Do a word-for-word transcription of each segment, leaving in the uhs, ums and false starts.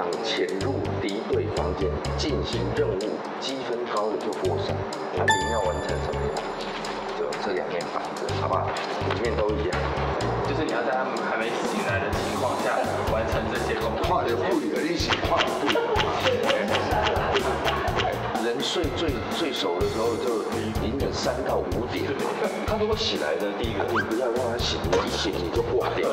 党潜入敌对房间进行任务，积分高的就获胜。看你要完成什么样，就这两面板子，好不好？里面都一样。 就是你要在他们还没醒来的情况下完成这些工作。 画的不有一起画的不人睡最最熟的时候就凌晨三到五点，他如果醒来的第一个，你不要让他醒，你一醒你就挂掉。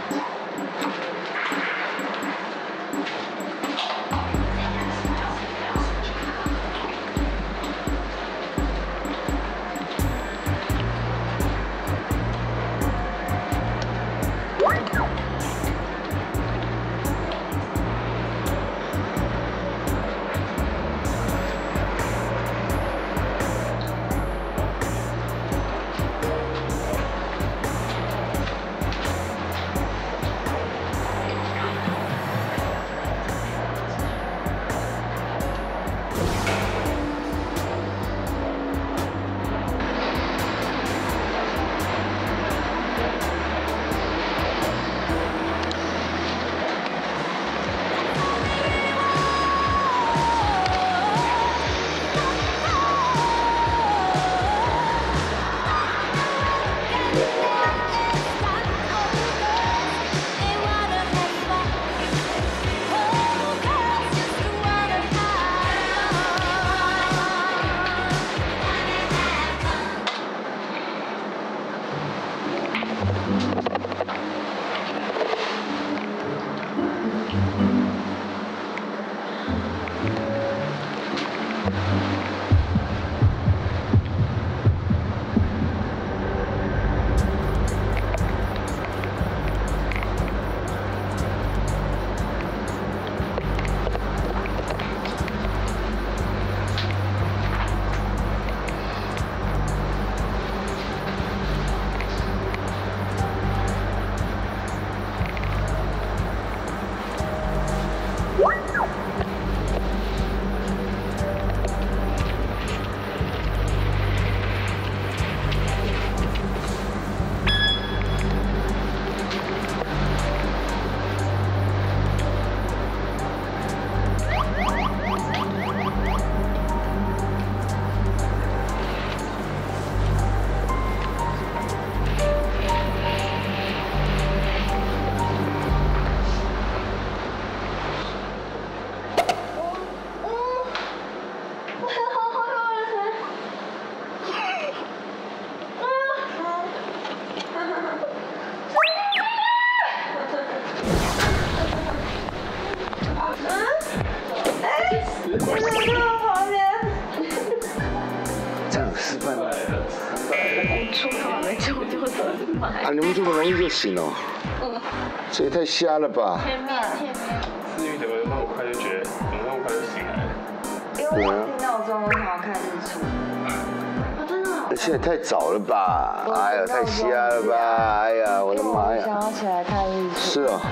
啊！你们这么容易就醒哦？嗯，这也太瞎了吧！ 前面，前面。 思雨怎么那么快就觉得，怎么那么快就醒来了？ 因为我听闹钟，我想要看日出。啊，真的？ 而且太早了吧？哎呀，太瞎了吧！哎呀，我的妈呀！ 想要起来看日出。 是哦。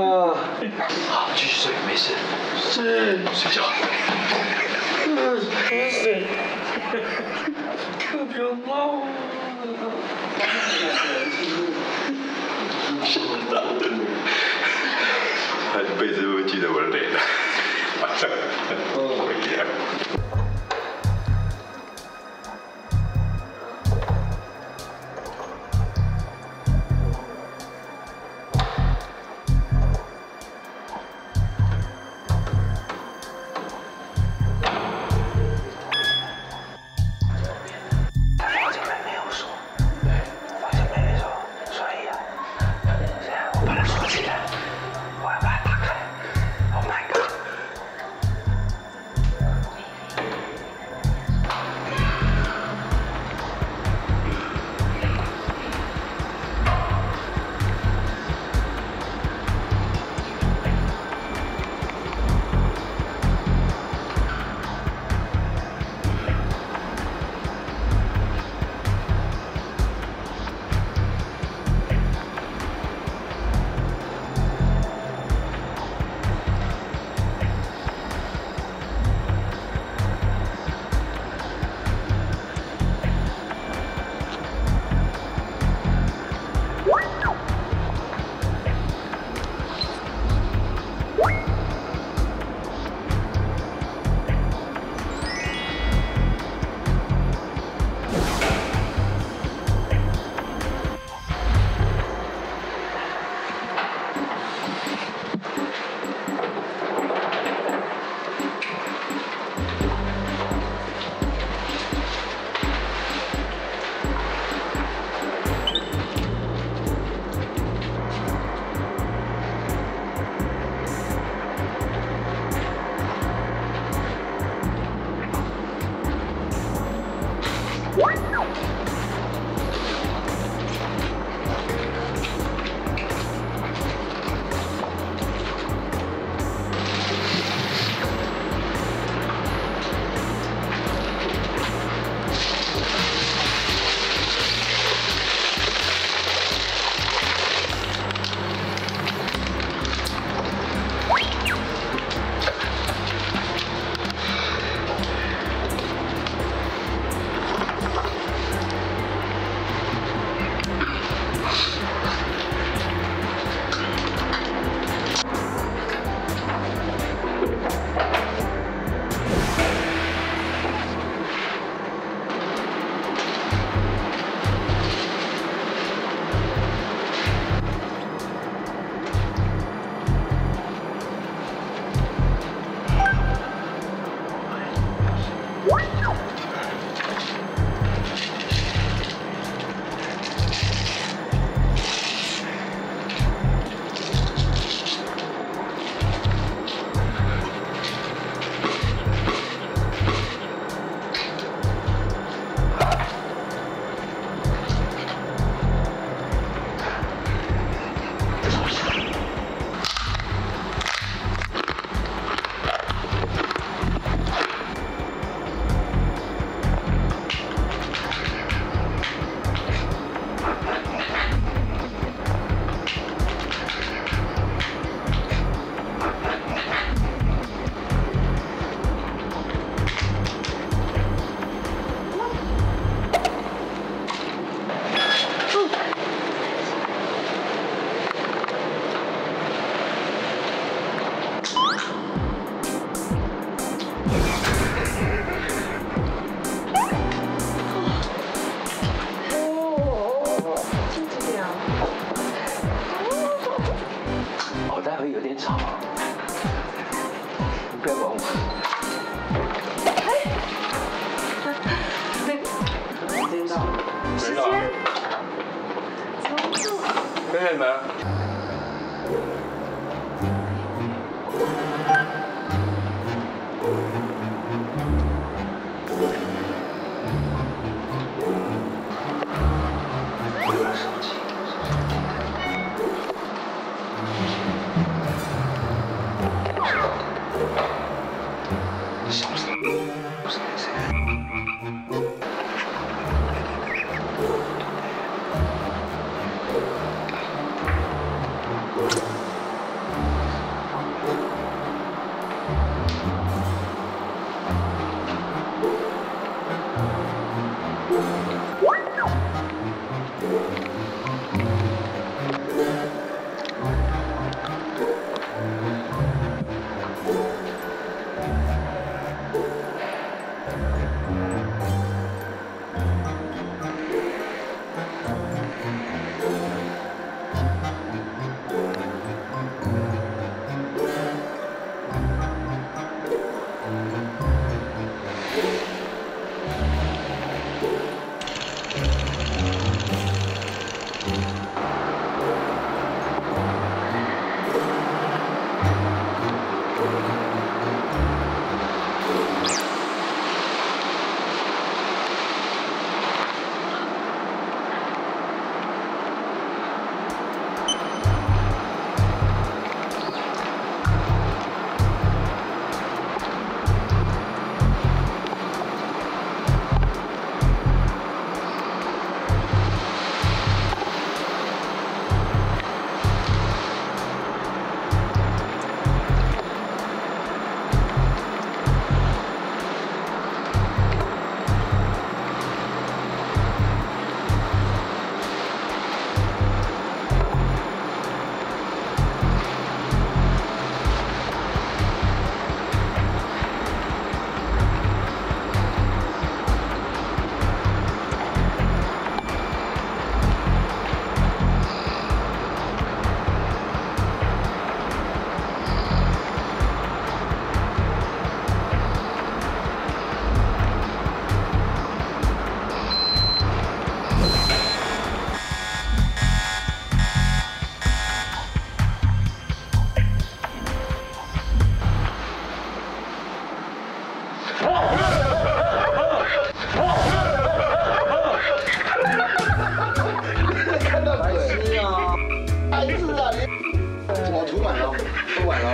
啊，好，继续睡，没事。是，睡觉。嗯，睡。可别闹啊！他一辈子都会记得我的脸的。晚上，我一样。 可以吗？ 小声，不是谁。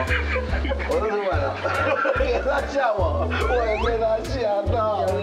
我都出来了，他吓我，我也被他吓到了。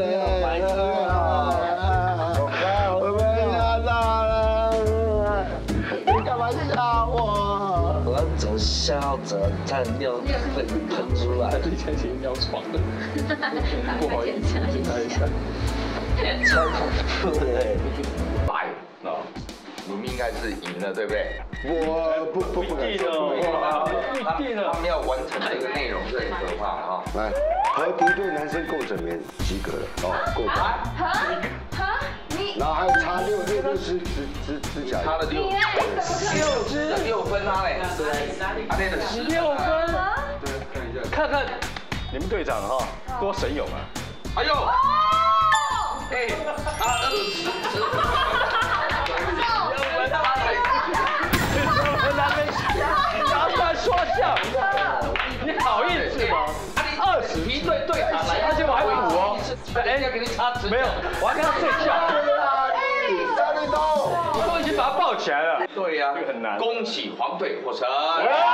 我被吓到了，你干嘛吓我？我总笑着看尿粉喷出来， 之前先尿床了，不好意思，等一下， 超恐怖的。 白哦，你们应该是赢了，对不对？ 我不不不一定哦，一定他们要完成的一个内容是很可怕的哈。 来，和敌对男生共枕眠及格了哦，过关。 哈哈，你然后还有差六六六指指指指甲， 差了六六支六分啊嘞，啊那个十六分， 对，看一下， 看看你们队长哈多神勇啊！ 哎呦，哎，差二十支。 拿出来说笑，你好意思吗？二十敌对队长来， 而且我还补哦， 哎，要给你插纸， 没有，我还跟他睡觉。 沙利东， 我都已经把他抱起来了。 对呀， 这个很难。 恭喜黄队获胜。